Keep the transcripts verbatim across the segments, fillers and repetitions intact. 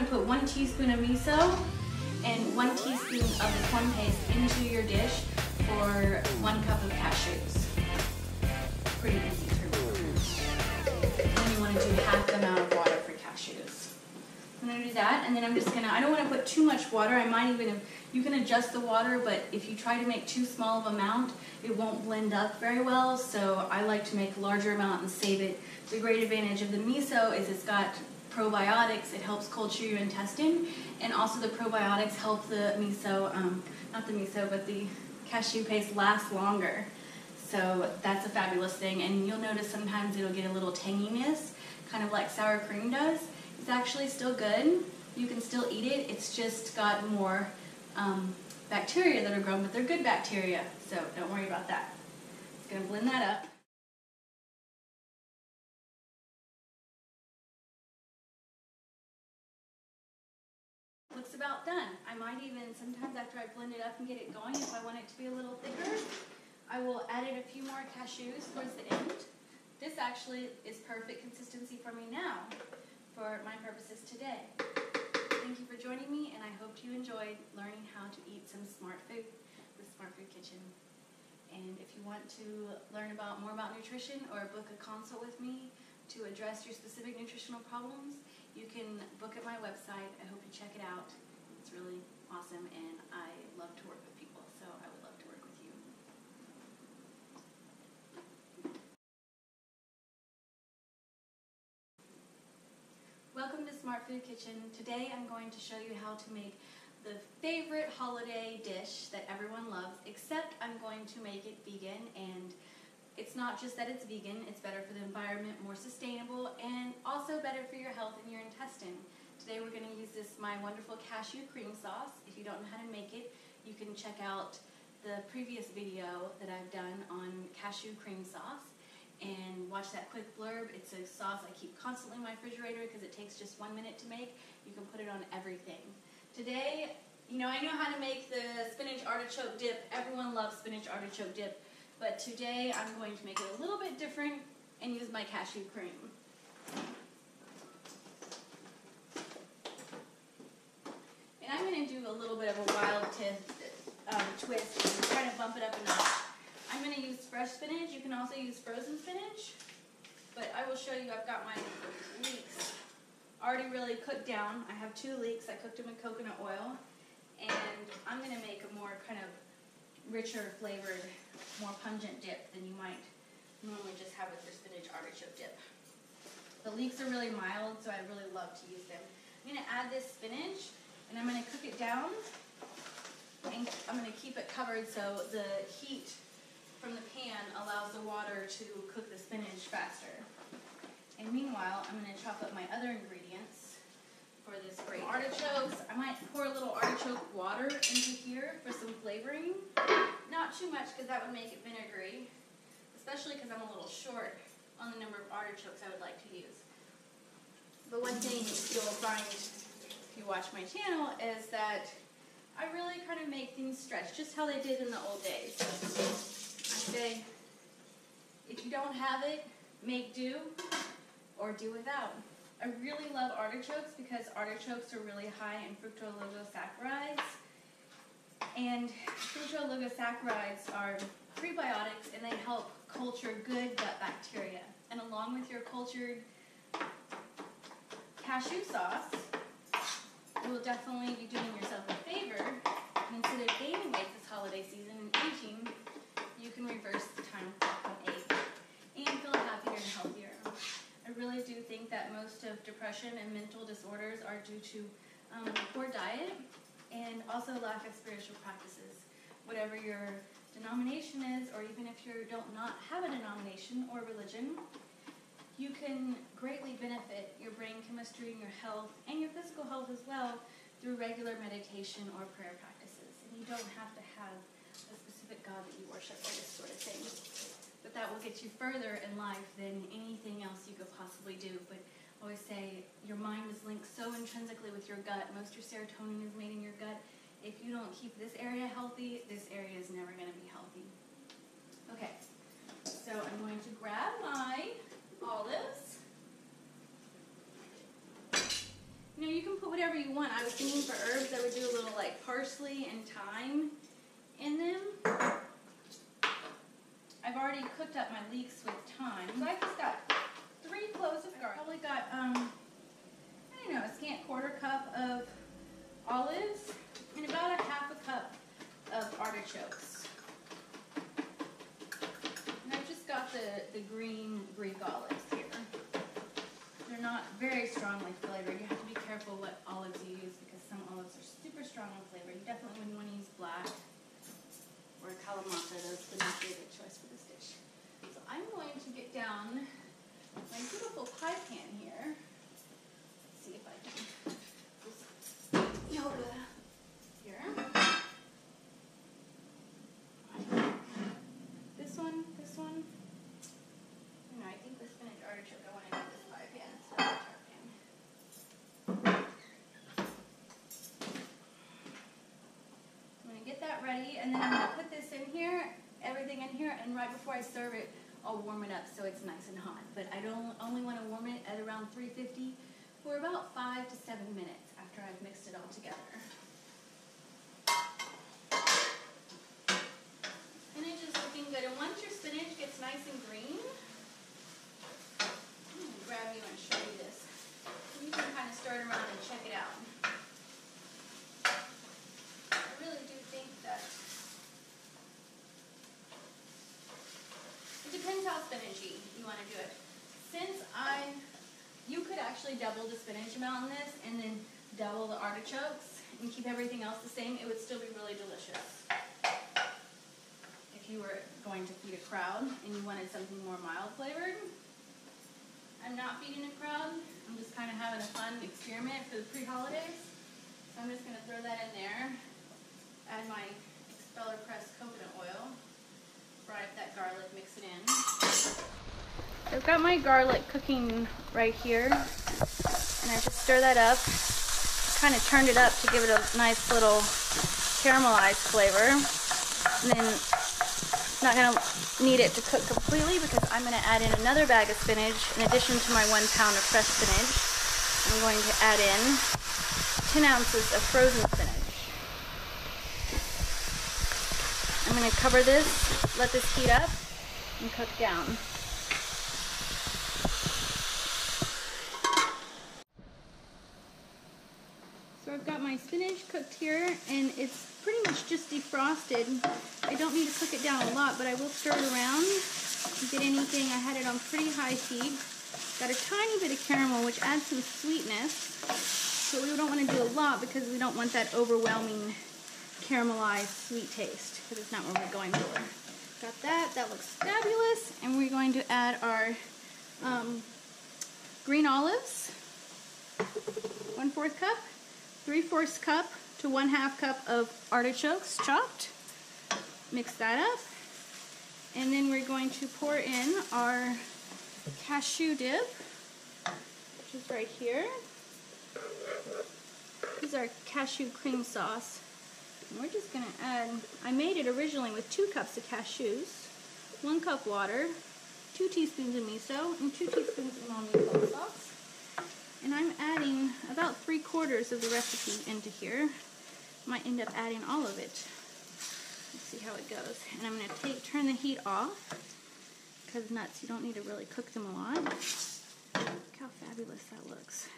to put one teaspoon of miso and one teaspoon of the corn paste into your dish for one cup of cashews. Pretty easy to remember. Then you want to do half the amount of water for cashews. I'm going to do that, and then I'm just going to, I don't want to put too much water. I might even, you can adjust the water, but if you try to make too small of an amount, it won't blend up very well, so I like to make a larger amount and save it. The great advantage of the miso is it's got probiotics. It helps culture your intestine, and also the probiotics help the miso, um, not the miso, but the cashew paste last longer. So that's a fabulous thing, and you'll notice sometimes it'll get a little tanginess, kind of like sour cream does. It's actually still good. You can still eat it. It's just got more um, bacteria that are grown, but they're good bacteria, so don't worry about that. Just going to blend that up. Looks about done. I might even, sometimes after I blend it up and get it going, if I want it to be a little thicker, I will add in a few more cashews towards the end. This actually is perfect consistency for me now, for my purposes today. Thank you for joining me, and I hope you enjoyed learning how to eat some smart food with Smart Food Kitchen. And if you want to learn about more about nutrition or book a consult with me to address your specific nutritional problems, you can book at my website. I hope you check it out. It's really awesome, and I love to work with people, so I would love to work with you. Welcome to Smart Food Kitchen. Today I'm going to show you how to make the favorite holiday dish that everyone loves, except I'm going to make it vegan, and it's not just that it's vegan, it's better for the environment, more sustainable, and also better for your health and your intestine. Today we're going to use this, my wonderful cashew cream sauce. If you don't know how to make it, you can check out the previous video that I've done on cashew cream sauce and watch that quick blurb. It's a sauce I keep constantly in my refrigerator because it takes just one minute to make. You can put it on everything. Today, you know, I know how to make the spinach artichoke dip. Everyone loves spinach artichoke dip. But today I'm going to make it a little bit different and use my cashew cream. And I'm going to do a little bit of a wild um, twist and try to bump it up a notch. I'm going to use fresh spinach. You can also use frozen spinach. But I will show you, I've got my leeks already really cooked down. I have two leeks. I cooked them in coconut oil. And I'm going to make a more kind of richer flavored, more pungent dip than you might normally just have with your spinach artichoke dip. The leeks are really mild, so I really love to use them. I'm going to add this spinach, and I'm going to cook it down, and I'm going to keep it covered so the heat from the pan allows the water to cook the spinach faster. And meanwhile, I'm going to chop up my other ingredients for this great artichokes. I might pour a little artichoke water into here for some flavoring. Not too much because that would make it vinegary, especially because I'm a little short on the number of artichokes I would like to use. But one thing you'll find if you watch my channel is that I really kind of make things stretch, just how they did in the old days. I say, if you don't have it, make do or do without. I really love artichokes because artichokes are really high in fructooligosaccharides. And fructooligosaccharides are prebiotics, and they help culture good gut bacteria. And along with your cultured cashew sauce, you will definitely be doing yourself a favor. And instead of gaining weight this holiday season and aging, you can reverse the time clock on age and feel happier and healthier. I really do think that most of depression and mental disorders are due to um, poor diet and also lack of spiritual practices. Whatever your denomination is, or even if you don't not have a denomination or religion, you can greatly benefit your brain chemistry and your health and your physical health as well through regular meditation or prayer practices. And you don't have to have a specific God that you worship for this sort of thing. But that will get you further in life than anything else you could possibly do. But I always say your mind is linked so intrinsically with your gut. Most of your serotonin is made in your gut. If you don't keep this area healthy, this area is never going to be healthy. Okay, so I'm going to grab my olives. You know, you can put whatever you was thinking for herbs, I would do a little like parsley and thyme in them. I've already cooked up my leeks with thyme. So I've just got three cloves of garlic. Probably got, um, I don't know, a scant quarter cup of olives and about a half a cup of artichokes. And I've just got the, the green Greek olives here. They're not very strongly flavored. You have to be careful what olives you use because some olives are super strong in flavor. You definitely wouldn't want to use black or Kalamata. That's the my favorite choice for this dish. So I'm going to get down my beautiful pie pan here. Let's see if I can just yoga here. This one, this one. No, I think the spinach artichoke, I want to do this pie pan instead of the tart pan. I'm going to get that ready, and then I'm going to put this in here, everything in here, and right before I serve it, I'll warm it up so it's nice and hot. But I don't only want to warm it at around three fifty for about five to seven minutes after I've mixed it all together. Spinach is looking good, and once your spinach gets nice and green, I'm going to grab you and show you this. You can kind of stir it around and check it out. I really do think that it depends how spinachy you want to do it. Since I, you could actually double the spinach amount in this and then double the artichokes and keep everything else the same, it would still be really delicious. If you were going to feed a crowd and you wanted something more mild flavored, I'm not feeding a crowd. I'm just kind of having a fun experiment for the pre-holidays. So I'm just going to throw that in there, add my expeller pressed coconut oil, fry up that garlic, mix it in. I've got my garlic cooking right here, and I just stir that up. Kind of turned it up to give it a nice little caramelized flavor. And then not going to need it to cook completely because I'm going to add in another bag of spinach in addition to my one pound of fresh spinach. I'm going to add in ten ounces of frozen spinach. I'm going to cover this, let this heat up, and cook down. So I've got my spinach cooked here, and it's pretty much just defrosted. I don't need to cook it down a lot, but I will stir it around to get anything. I had it on pretty high heat. Got a tiny bit of caramel, which adds some sweetness. So we don't want to do a lot because we don't want that overwhelming caramelized sweet taste, because it's not what we're going for. Got that. That looks fabulous. And we're going to add our um, green olives, one fourth cup, three fourths cup to one half cup of artichokes chopped. Mix that up. And then we're going to pour in our cashew dip, which is right here. This is our cashew cream sauce. And we're just going to add, I made it originally with two cups of cashews, one cup water, two teaspoons of miso, and two teaspoons of umami sauce. And I'm adding about three quarters of the recipe into here. Might end up adding all of it. Let's see how it goes. And I'm going to take turn the heat off, because nuts, you don't need to really cook them a lot. Look how fabulous that looks.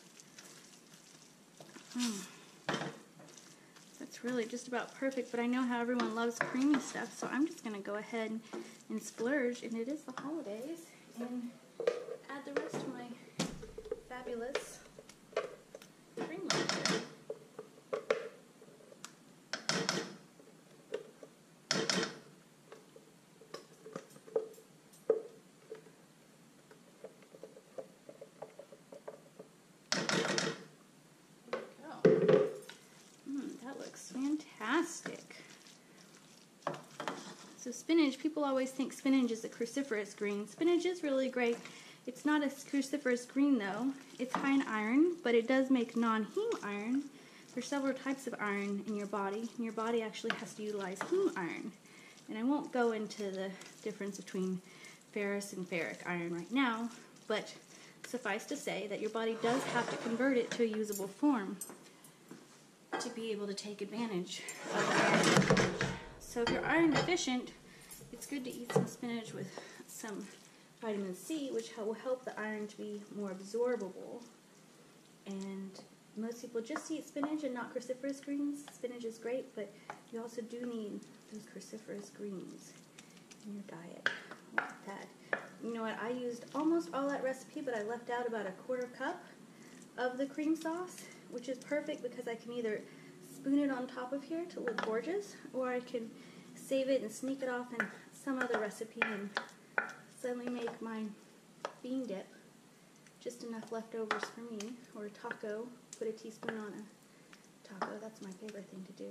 Mm. That's really just about perfect, but I know how everyone loves creamy stuff, so I'm just going to go ahead and splurge, and it is the holidays, and add the rest of my fabulous cream mixture. Fantastic. So spinach, people always think spinach is a cruciferous green. Spinach is really great. It's not a cruciferous green though. It's high in iron, but it does make non-heme iron. There's several types of iron in your body, and your body actually has to utilize heme iron. And I won't go into the difference between ferrous and ferric iron right now, but suffice to say that your body does have to convert it to a usable form. to be able to take advantage of the iron spinach. So if you're iron deficient, it's good to eat some spinach with some vitamin C, which will help the iron to be more absorbable. And most people just eat spinach and not cruciferous greens. Spinach is great, but you also do need those cruciferous greens in your diet. Like that. You know what? I used almost all that recipe, but I left out about a quarter cup of the cream sauce, which is perfect because I can either spoon it on top of here to look gorgeous, or I can save it and sneak it off in some other recipe and suddenly make my bean dip. Just enough leftovers for me, or a taco. Put a teaspoon on a taco. That's my favorite thing to do.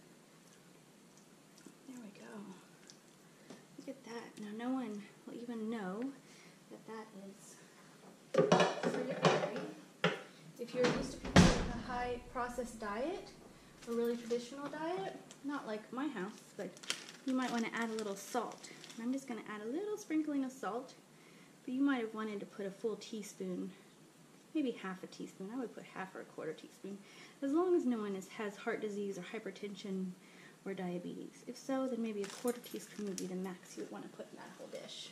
There we go. Look at that. Now no one will even know that that is fruit berry. If you're used to people with a high processed diet, a really traditional diet, not like my house, but you might want to add a little salt. And I'm just going to add a little sprinkling of salt, but you might have wanted to put a full teaspoon, maybe half a teaspoon. I would put half or a quarter teaspoon, as long as no one is, has heart disease or hypertension or diabetes. If so, then maybe a quarter teaspoon would be the max you would want to put in that whole dish.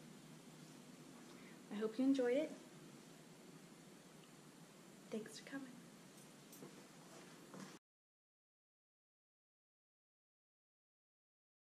I hope you enjoyed it. Thanks for coming.